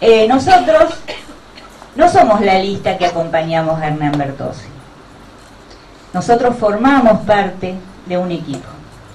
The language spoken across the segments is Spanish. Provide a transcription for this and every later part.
Nosotros no somos la lista que acompañamos a Hernán Bertozzi. Nosotros formamos parte de un equipo.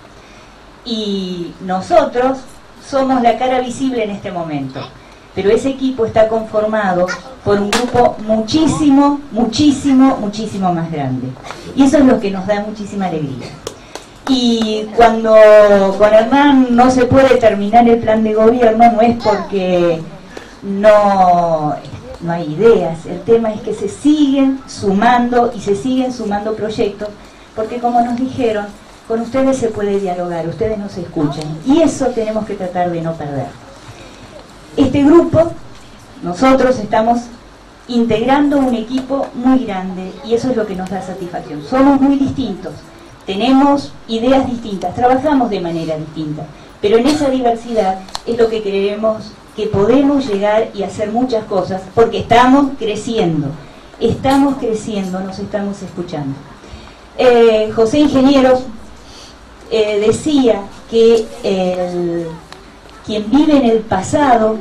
Y nosotros somos la cara visible en este momento. Pero ese equipo está conformado por un grupo muchísimo más grande. Y eso es lo que nos da muchísima alegría. Y cuando con Hernán no se puede terminar el plan de gobierno, no es porque no hay ideas. El tema es que se siguen sumando y se siguen sumando proyectos, porque como nos dijeron, con ustedes se puede dialogar, ustedes nos escuchan. Y eso tenemos que tratar de no perder. Este grupo, nosotros estamos integrando un equipo muy grande y eso es lo que nos da satisfacción. Somos muy distintos, tenemos ideas distintas, trabajamos de manera distinta, pero en esa diversidad es lo que creemos que podemos llegar y hacer muchas cosas porque estamos creciendo, nos estamos escuchando. José Ingenieros decía que quien vive en el pasado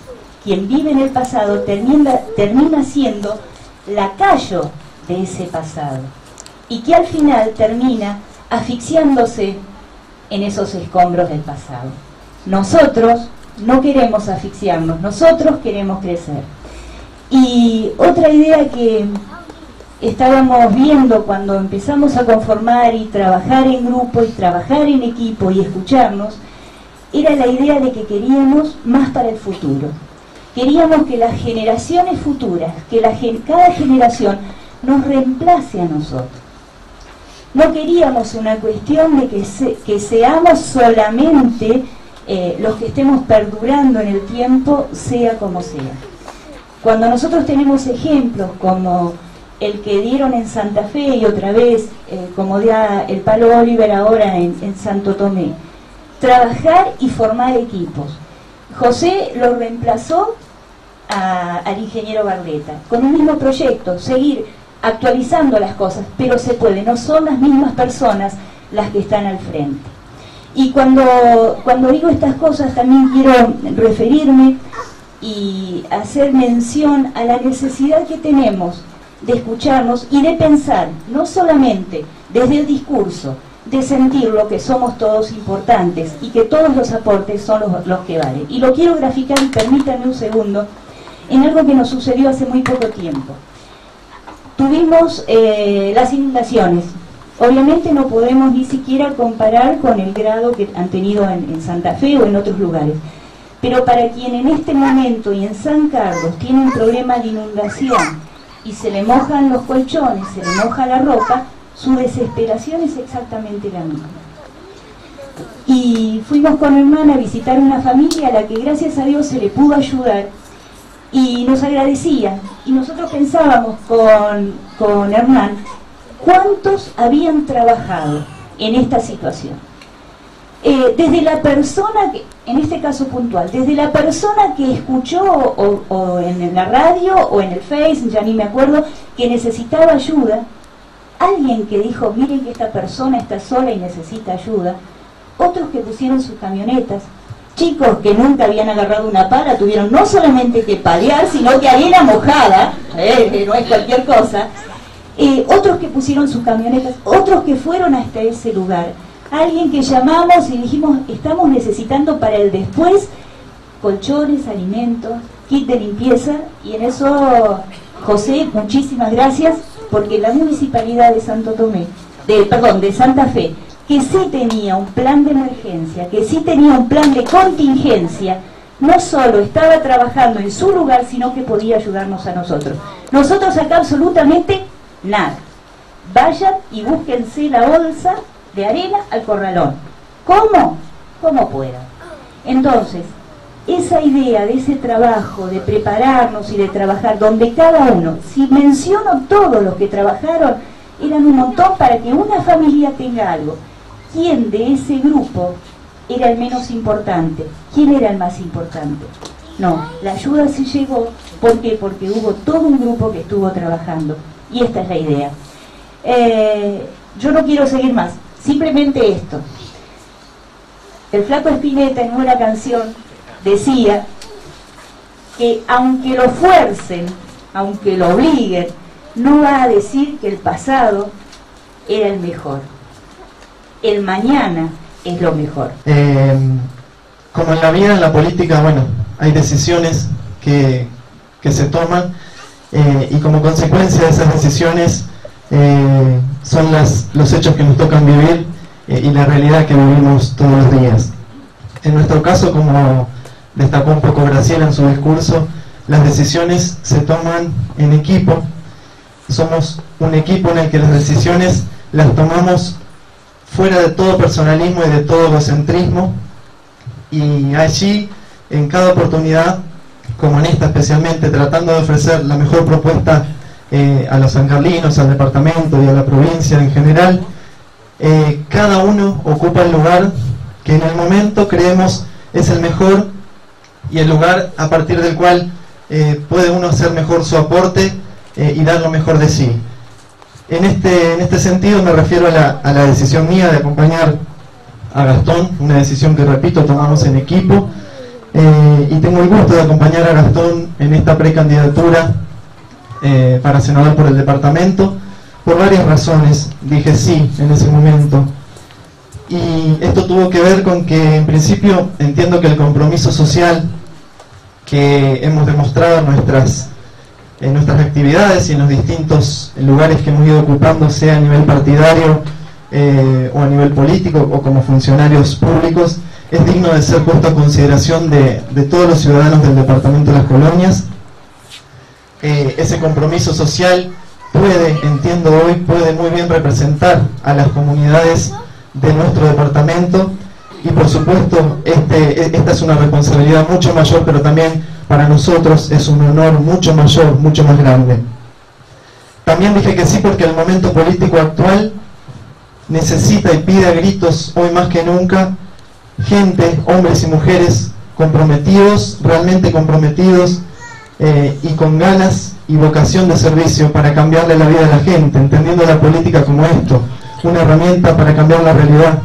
termina siendo lacayo de ese pasado y que al final termina asfixiándose en esos escombros del pasado. Nosotros no queremos asfixiarnos, nosotros queremos crecer. Y otra idea que estábamos viendo cuando empezamos a conformar y trabajar en grupo y trabajar en equipo y escucharnos, era la idea de que queríamos más para el futuro. Queríamos que las generaciones futuras, que cada generación nos reemplace a nosotros. No queríamos una cuestión de que seamos solamente los que estemos perdurando en el tiempo, sea como sea. Cuando nosotros tenemos ejemplos como el que dieron en Santa Fe y otra vez, como da el Palo Oliver ahora en Santo Tomé, trabajar y formar equipos. José lo reemplazó al ingeniero Barleta, con un mismo proyecto, seguir actualizando las cosas, pero se puede, no son las mismas personas las que están al frente. Y cuando digo estas cosas también quiero referirme y hacer mención a la necesidad que tenemos de escucharnos y de pensar, no solamente desde el discurso, de sentir lo que somos todos importantes y que todos los aportes son los que valen. Y lo quiero graficar, y permítanme un segundo, en algo que nos sucedió hace muy poco tiempo. Tuvimos las inundaciones. Obviamente no podemos ni siquiera comparar con el grado que han tenido en Santa Fe o en otros lugares. Pero para quien en este momento y en San Carlos tiene un problema de inundación y se le mojan los colchones, se le moja la ropa, su desesperación es exactamente la misma. Y fuimos con Hernán a visitar una familia a la que gracias a Dios se le pudo ayudar y nos agradecían. Y nosotros pensábamos con Hernán cuántos habían trabajado en esta situación. Desde la persona que, en este caso puntual, desde la persona que escuchó o en la radio o en el Face, ya ni me acuerdo, que necesitaba ayuda, alguien que dijo, miren que esta persona está sola y necesita ayuda, otros que pusieron sus camionetas, chicos que nunca habían agarrado una pala, tuvieron no solamente que palear, sino que arena mojada, no es cualquier cosa, otros que pusieron sus camionetas, otros que fueron hasta ese lugar, alguien que llamamos y dijimos, estamos necesitando para el después colchones, alimentos, kit de limpieza, y en eso, José, muchísimas gracias, porque la municipalidad de de Santa Fe, que sí tenía un plan de emergencia, que sí tenía un plan de contingencia, no solo estaba trabajando en su lugar, sino que podía ayudarnos a nosotros. Nosotros acá absolutamente nada. Vayan y búsquense la bolsa de arena al corralón. ¿Cómo? Como puedan. Entonces, esa idea de ese trabajo, de prepararnos y de trabajar, donde cada uno, si menciono todos los que trabajaron, eran un montón para que una familia tenga algo. ¿Quién de ese grupo era el menos importante? ¿Quién era el más importante? No, la ayuda sí llegó. ¿Por qué? Porque hubo todo un grupo que estuvo trabajando. Y esta es la idea. Yo no quiero seguir más, simplemente esto. El Flaco Spinetta en una canción decía, que aunque lo fuercen, aunque lo obliguen, no va a decir que el pasado era el mejor. El mañana es lo mejor. Como en la vida, en la política, bueno, hay decisiones que se toman y como consecuencia de esas decisiones son los hechos que nos tocan vivir y la realidad que vivimos todos los días. En nuestro caso, como destacó un poco Graciela en su discurso, las decisiones se toman en equipo. Somos un equipo en el que las decisiones las tomamos fuera de todo personalismo y de todo egocentrismo, y allí, en cada oportunidad, como en esta especialmente, tratando de ofrecer la mejor propuesta a los sancarlinos, al departamento y a la provincia en general, cada uno ocupa el lugar que en el momento creemos es el mejor y el lugar a partir del cual puede uno hacer mejor su aporte y dar lo mejor de sí. En este sentido me refiero a la decisión mía de acompañar a Gastón, una decisión que, repito, tomamos en equipo, y tengo el gusto de acompañar a Gastón en esta precandidatura para senador por el departamento, por varias razones. Dije sí en ese momento, y esto tuvo que ver con que, en principio, entiendo que el compromiso social que hemos demostrado en nuestras actividades y en los distintos lugares que hemos ido ocupando, sea a nivel partidario o a nivel político o como funcionarios públicos, es digno de ser puesto a consideración de todos los ciudadanos del departamento de Las Colonias. Ese compromiso social entiendo hoy, puede muy bien representar a las comunidades de nuestro departamento, y por supuesto esta es una responsabilidad mucho mayor, pero también para nosotros es un honor mucho mayor, mucho más grande. También dije que sí porque el momento político actual necesita y pide a gritos, hoy más que nunca, gente, hombres y mujeres comprometidos, realmente comprometidos, y con ganas y vocación de servicio para cambiarle la vida a la gente, entendiendo la política como esto, una herramienta para cambiar la realidad.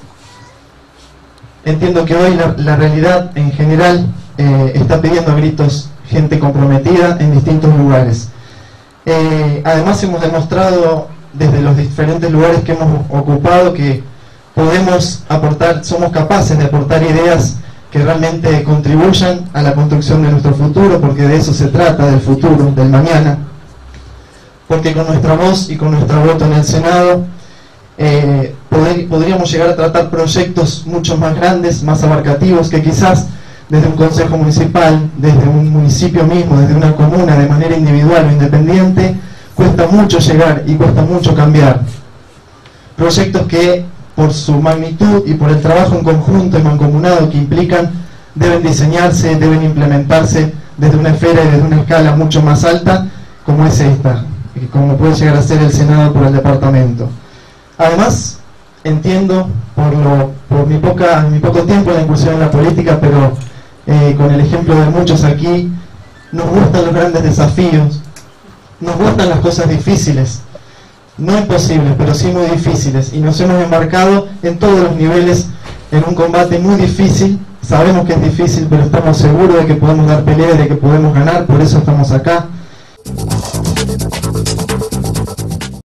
Entiendo que hoy la realidad en general está pidiendo a gritos gente comprometida en distintos lugares. Además hemos demostrado desde los diferentes lugares que hemos ocupado que podemos aportar, somos capaces de aportar ideas que realmente contribuyan a la construcción de nuestro futuro, porque de eso se trata, del futuro, del mañana. Porque con nuestra voz y con nuestro voto en el Senado podríamos llegar a tratar proyectos mucho más grandes, más abarcativos, que quizás desde un consejo municipal, desde un municipio mismo, desde una comuna, de manera individual o independiente, cuesta mucho llegar y cuesta mucho cambiar. Proyectos que, por su magnitud y por el trabajo en conjunto y mancomunado que implican, deben diseñarse, deben implementarse desde una esfera y desde una escala mucho más alta, como es esta, como puede llegar a ser el Senado por el departamento. Además, entiendo, por mi poco tiempo en la incursión en la política, pero con el ejemplo de muchos aquí, nos gustan los grandes desafíos, nos gustan las cosas difíciles, no imposibles, pero sí muy difíciles, y nos hemos embarcado en todos los niveles en un combate muy difícil. Sabemos que es difícil, pero estamos seguros de que podemos dar pelea y de que podemos ganar, por eso estamos acá.